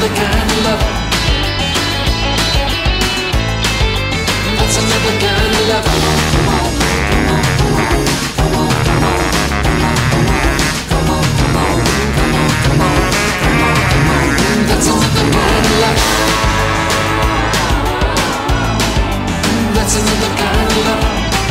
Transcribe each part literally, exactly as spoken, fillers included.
another kind of love. That's another kind of love. Come on, come on, come on, come on, come on, come on, come on, come on, come on, come on, come on. That's another kind of love. That's another kind of love.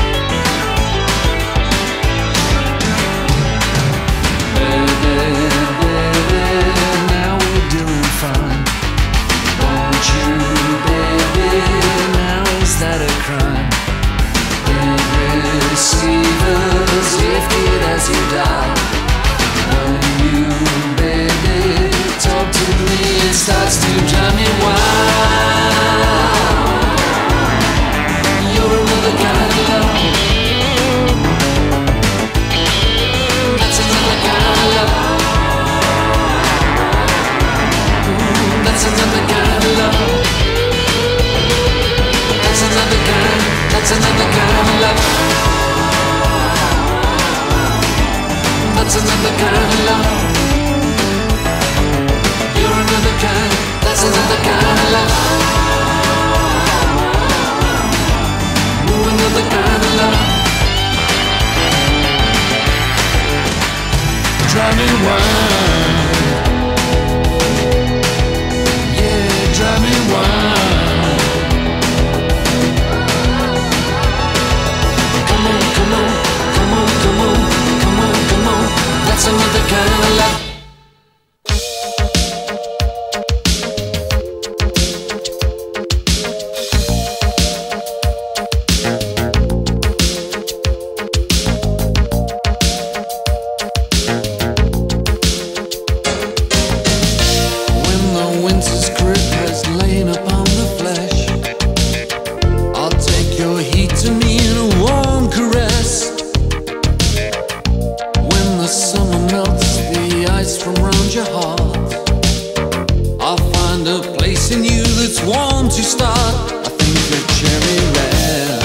Starts to drive me wild. You're another kind of love. That's another kind of love. That's another kind of love. That's another kind. That's another kind of love. That's another kind of love. Another kind, that's another kind of love. Ooh, another kind of love. Drive me wild. Yeah, drive me wild. Come on, come on, come on, come on, come on, come on. That's another kind of love. From round your heart, I'll find a place in you that's warm to start. I think of cherry red.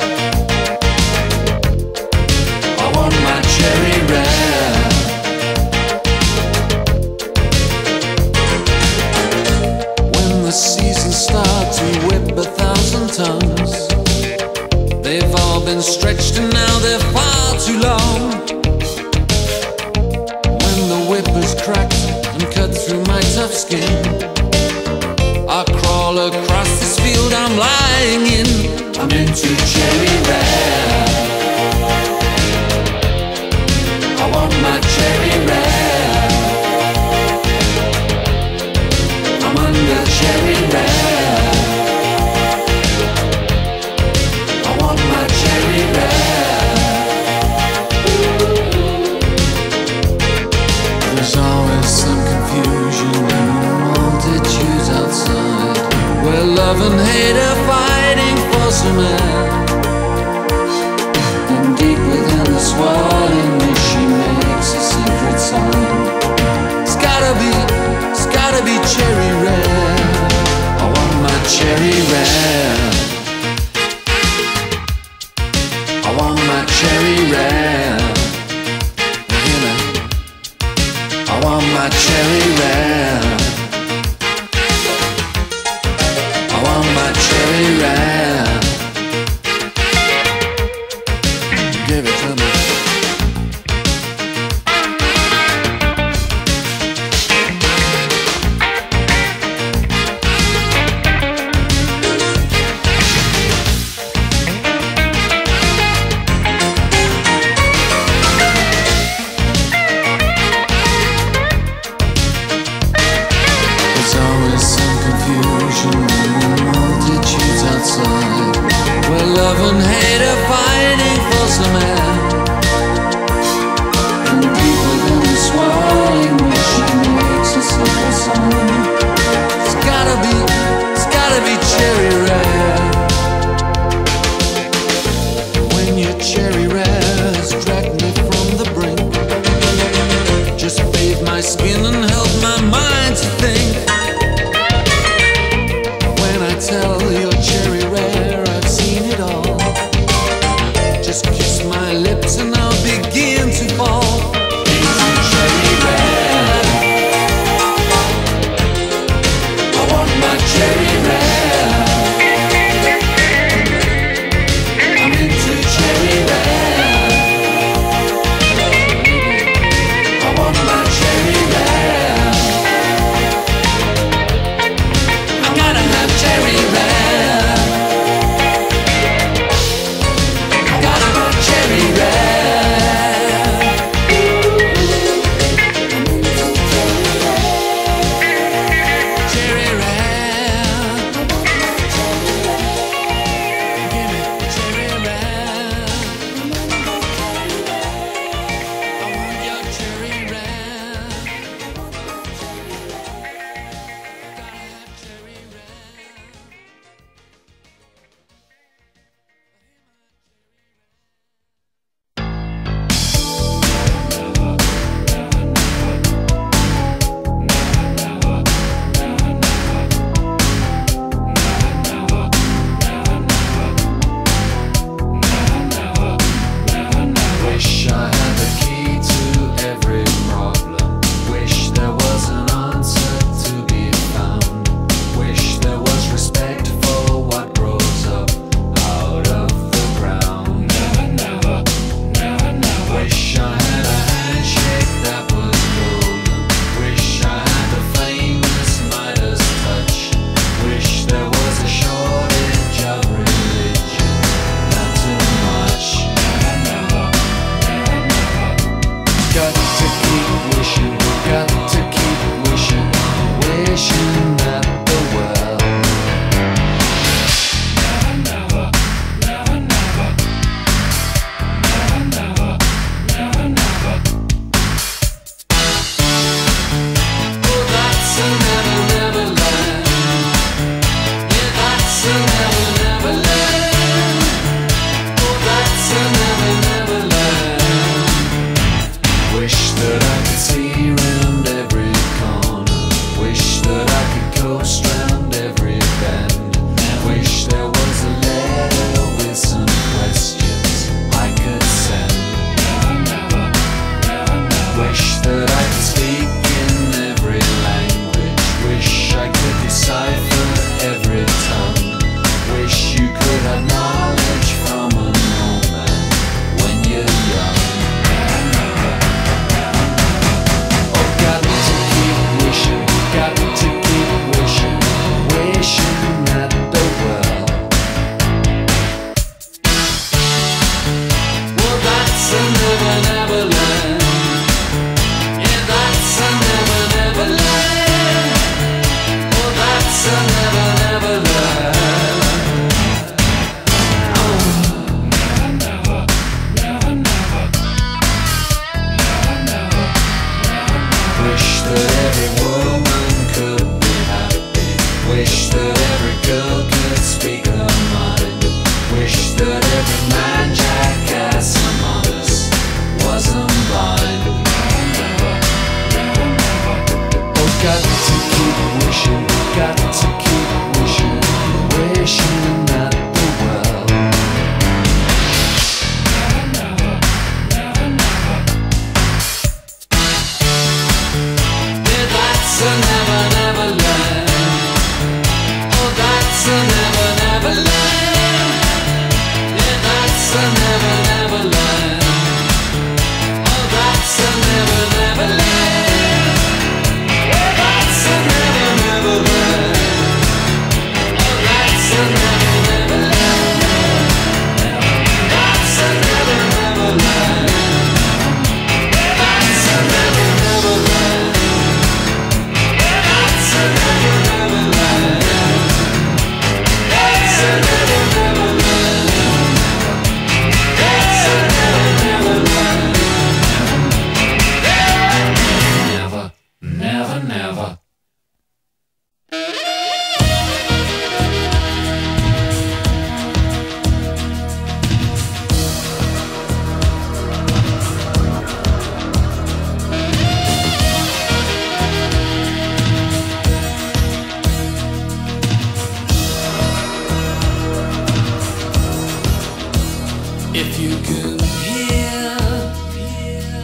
I want my cherry red. When the seasons start to whip a thousand tongues, they've all been stretched and now they're far too long. Whippers cracked and cut through my tough skin. I crawl across this field I'm lying in. I'm into cherry red. I want my cherry red. I'm under cherry red. I want my cherry red. There's always some confusion in the multitudes outside, where love and hate are fighting for some air. And deep within the swirling mist, she makes a symphony.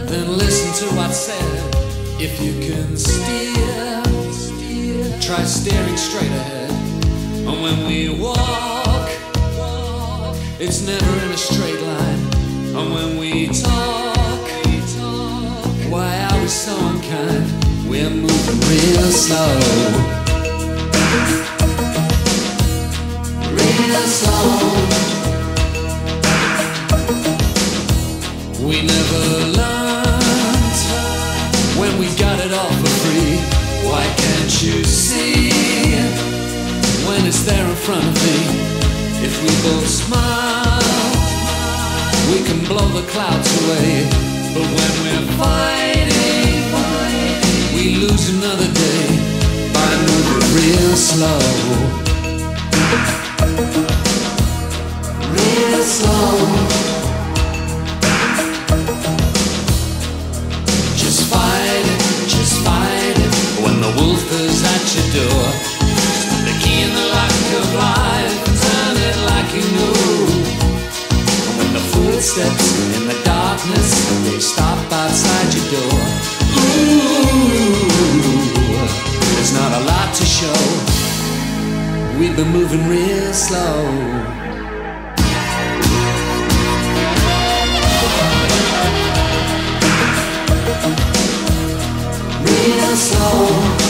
then listen to what's said. If you can steer, steer, try steering straight ahead. And when we walk, walk, it's never in a straight line. And when we talk, we talk, why are we so unkind? We're moving real slow, real slow. We never learned when we got it all for free. Why can't you see when it's there in front of me? If we both smile, we can blow the clouds away. But when we're fighting, we lose another day by moving real slow, real slow. Just fight it, just fight it. When the wolf is at your door, just put the key in the lock of life and turn it like you know. And when the footsteps in the darkness, they stop outside your door. Ooh, there's not a lot to show. We've been moving real slow, real slow.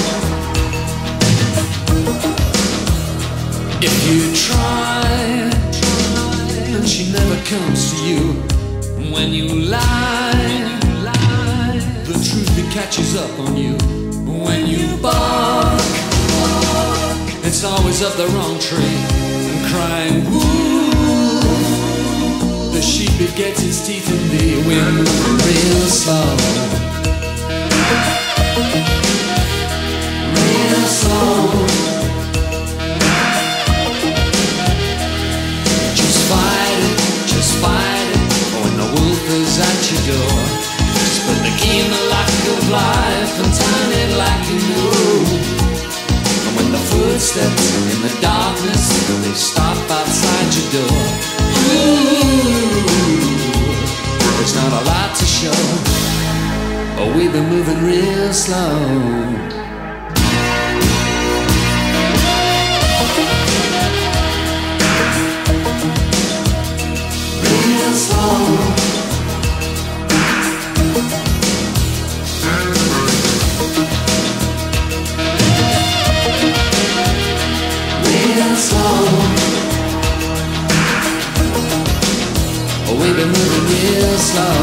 If you try, and she never comes to you. When you lie, the truth it catches up on you. When you bark, it's always up the wrong tree and crying woo. The sheep it gets its teeth in thee. We're moving real slow, real slow. Just fight it, just fight it. When the wolf is at your door, just put the key in the lock of life and turn it like you know. And when the footsteps in the darkness, they stop outside your door. Ooh, there's not a lot to show. Oh, we've been moving real slow, real slow. Real slow. Oh, we've been moving real slow,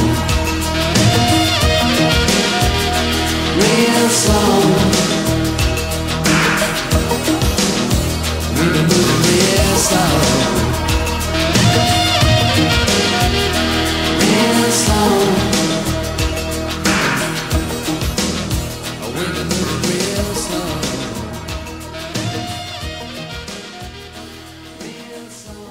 real slow. We've been moving real slow, real slow. Oh, we've been moving real slow, real slow.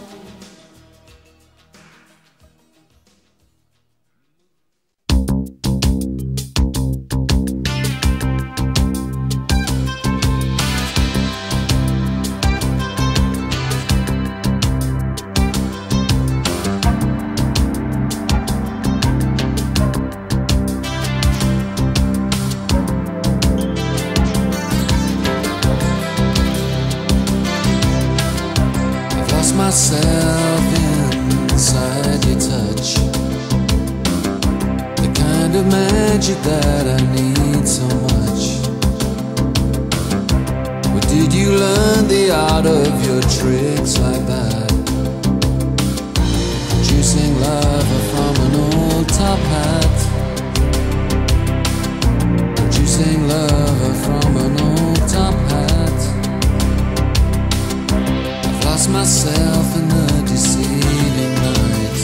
Myself inside your touch, the kind of magic that I need so much. Where did you learn the art of your tricks like that? Producing lava from an old top hat, producing lava from an old top hat. Lost myself in the deceiving night.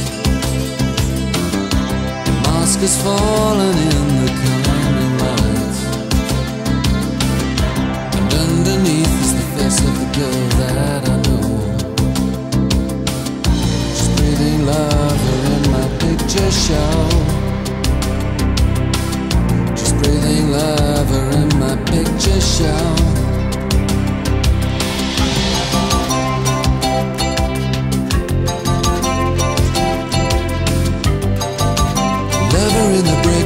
The mask has fallen in the coming light, and underneath is the face of the girl that I know. She's breathing lava in my picture show. She's breathing lava in my picture show. In the brain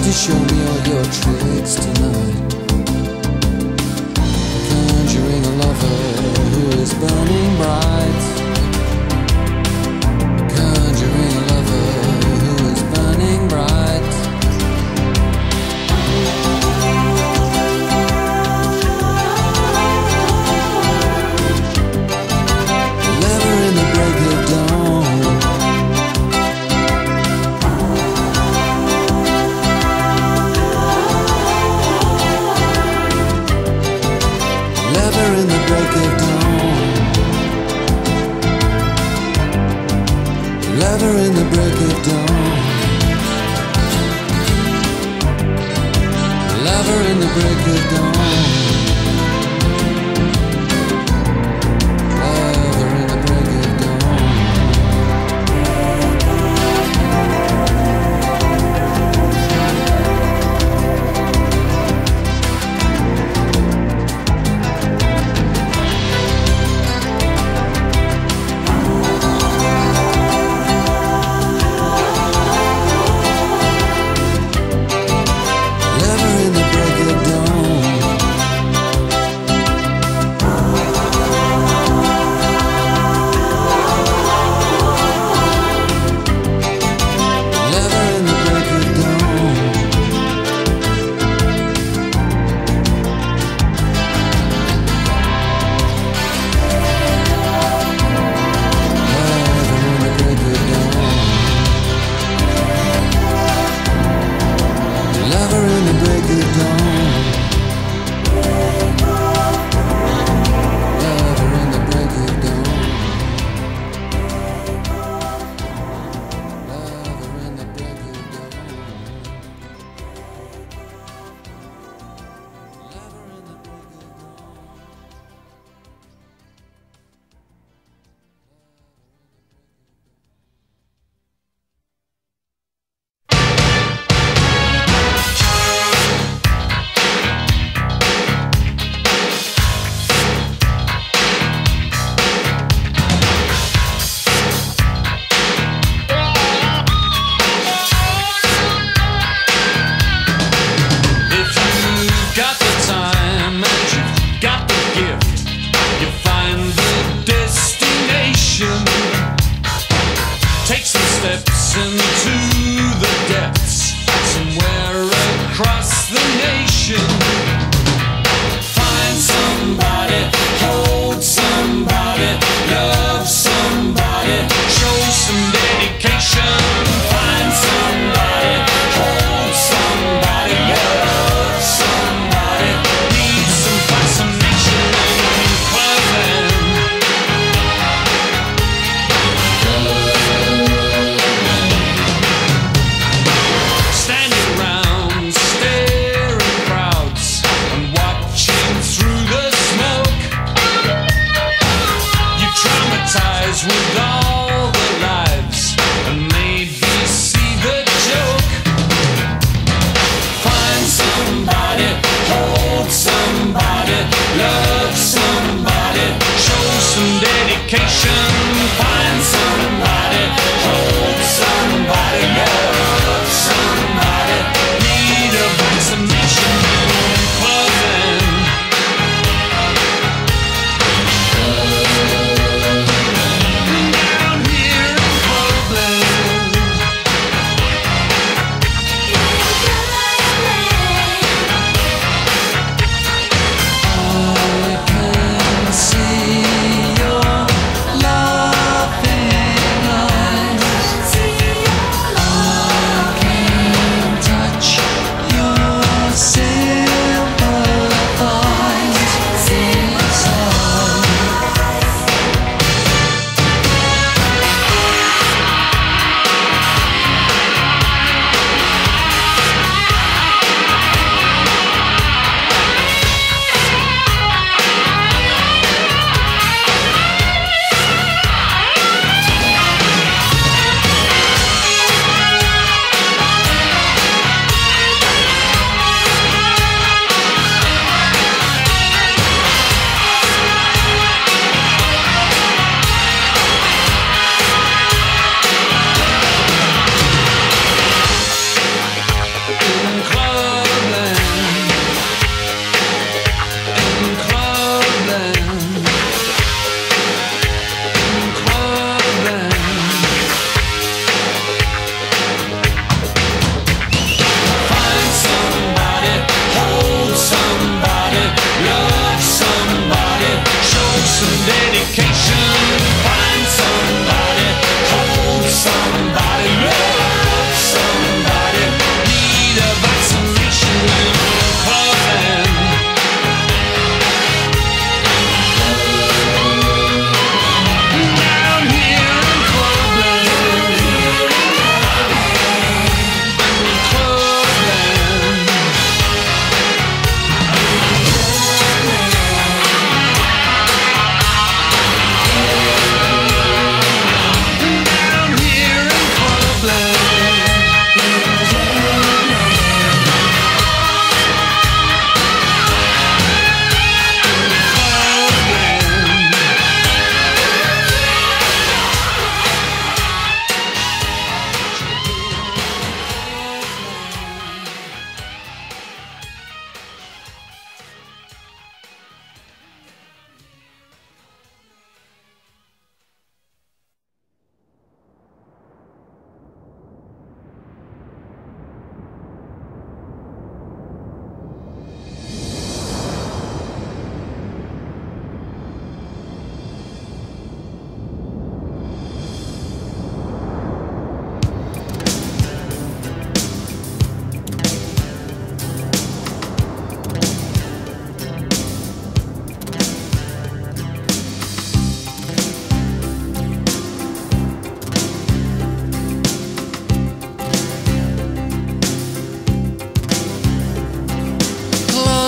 to show me all your tricks tonight. Conjuring a lover who is burning bright. Conjuring a lover who is burning bright. Lover in the break of dawn.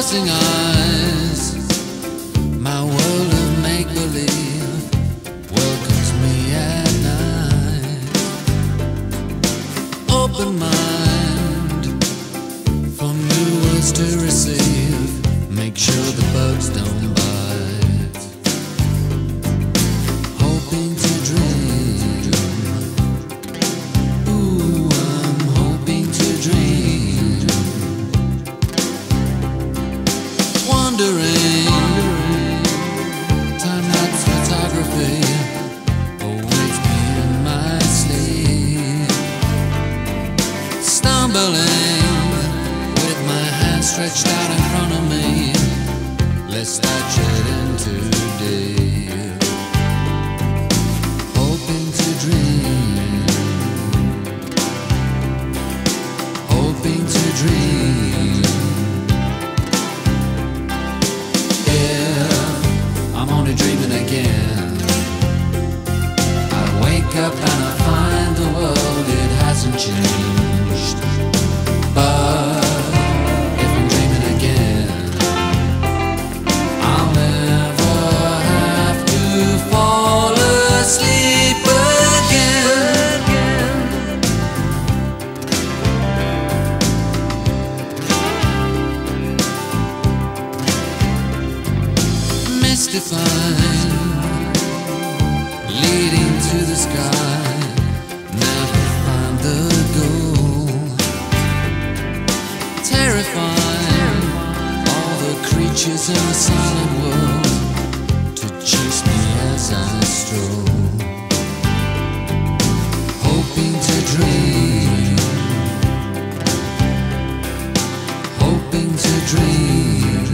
closing eyes, my world of make-believe welcomes me at night. Open mind, from new words to receive, make sure the bugs don't bite. Hoping to dream, ooh, I'm hoping to dream. Wondering, time-lapse photography awaits me in my sleep. Stumbling with my hands stretched out in front of me, lest I jet in too deep. Hoping to dream, hoping to dream. I'm only dreaming again. I wake up and I find the world, it hasn't changed. But if I'm dreaming again, I'll never have to fall asleep again. Mystifying, leading to the sky, never find the goal. Terrifying, all the creatures in the silent world to chase me as I stroll. Hoping to dream, hoping to dream.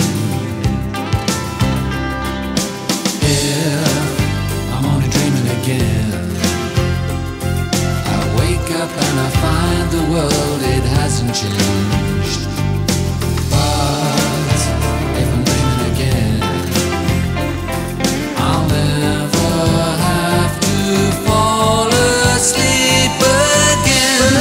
I'm only dreaming again. I wake up and I find the world, it hasn't changed. But if I'm dreaming again, I'll never have to fall asleep again.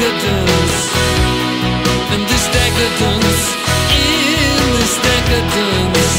decadence, in this decadence, in this decadence.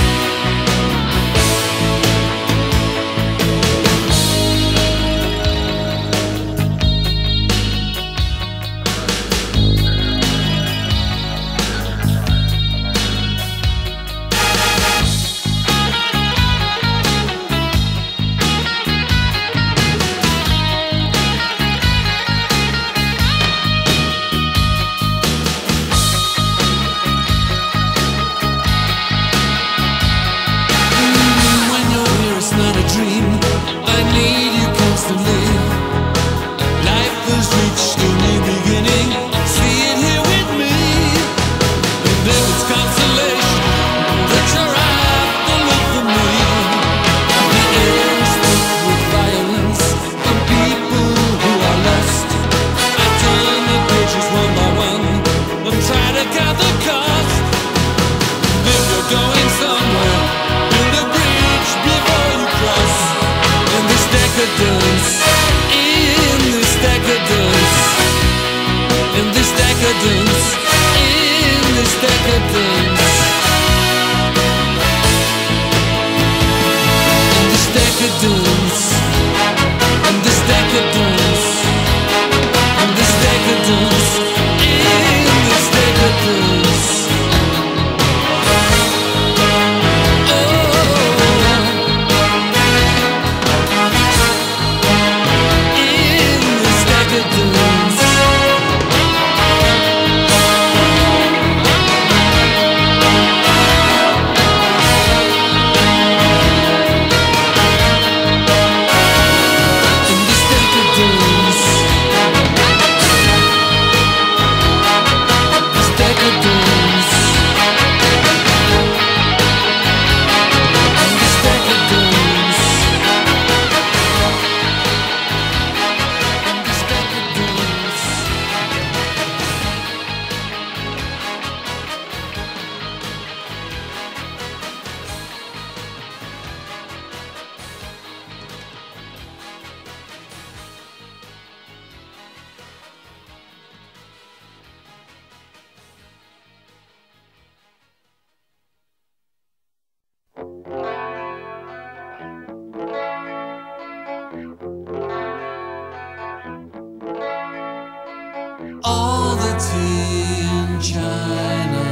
All the tea in China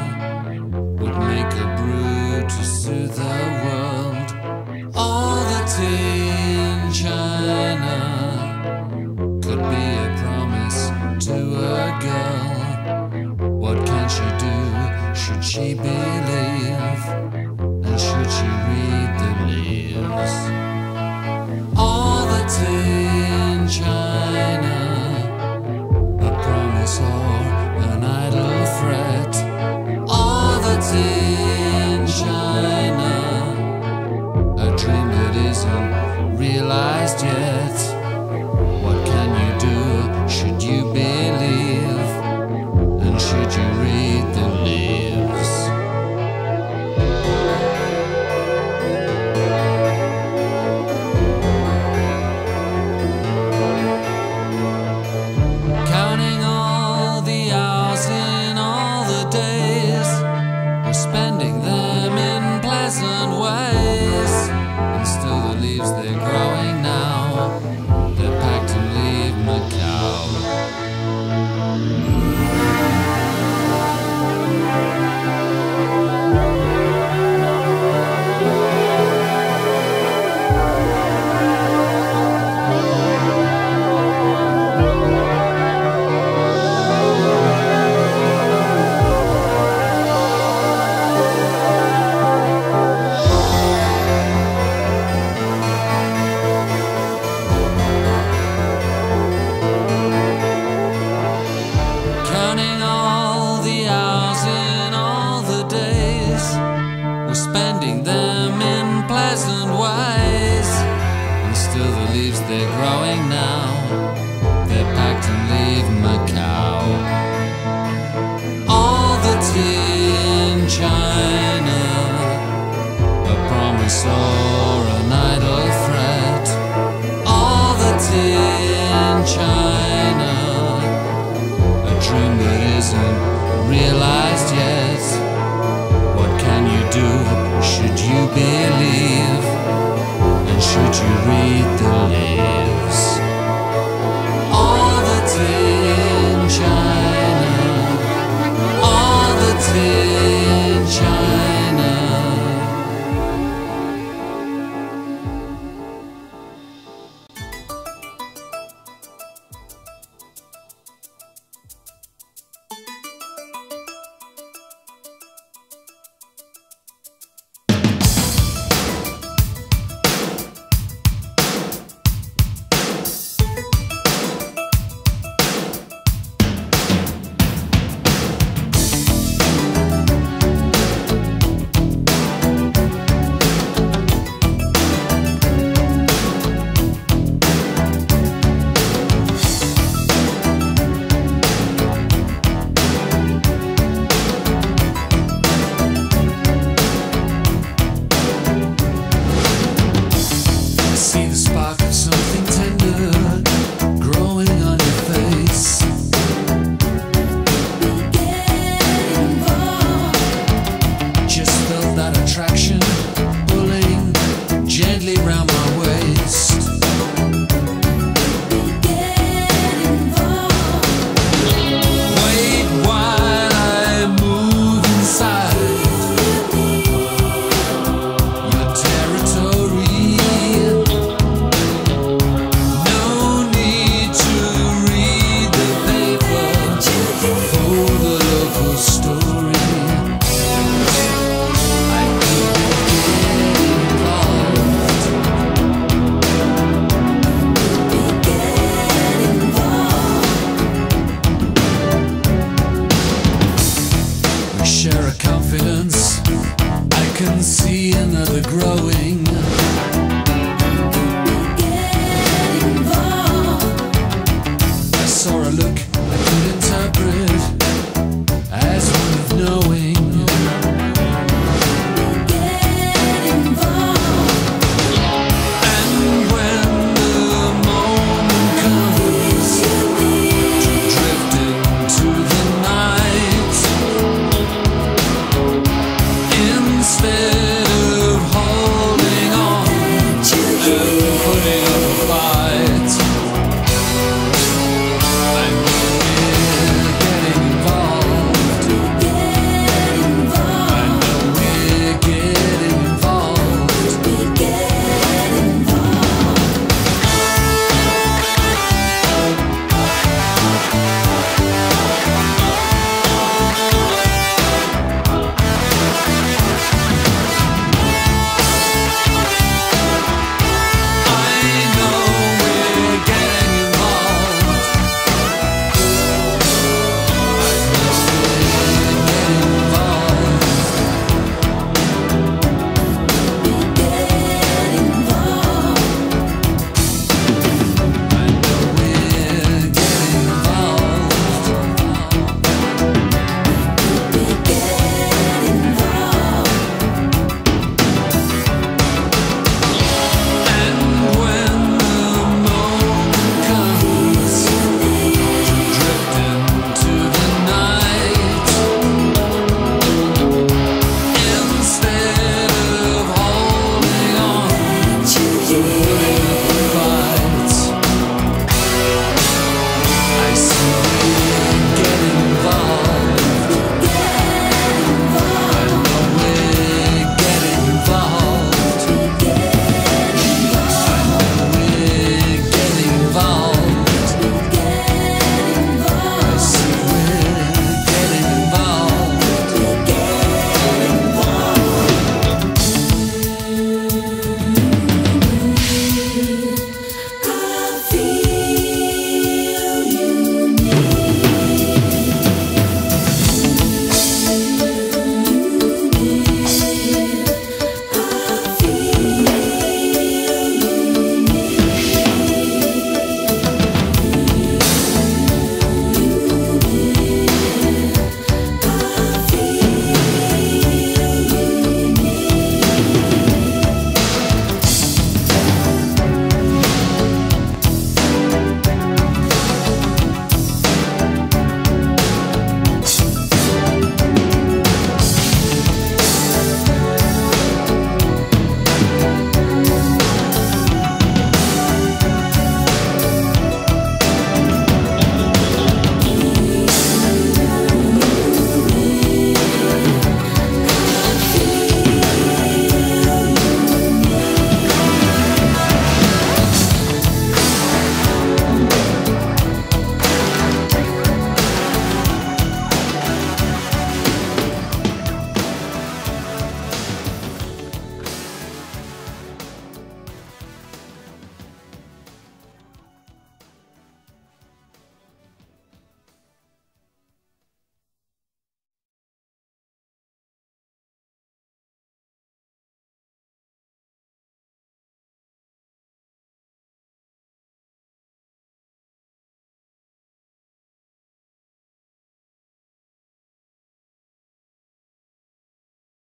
would make a brew to soothe the world. All the tea in China could be a promise to a girl. What can she do? Should she believe? And should she read the leaves? All the tea in China, or an idle threat. All that's in China, a dream that isn't realized yet. What can you do? Should you believe? And should you read the leaves? Counting all the hours in all the days, we're spending them in pleasant ways. And still the leaves, they're growing now, they're packed to leave Macau. realized yet. What can you do? Should you believe? And should you read the leaves? All that's in China, all that's in China. See the spark of something tender growing on your face. Just felt that attraction pulling gently round my waist. Wait while I move inside your territory. Share a confidence, I can see another growing. I saw a look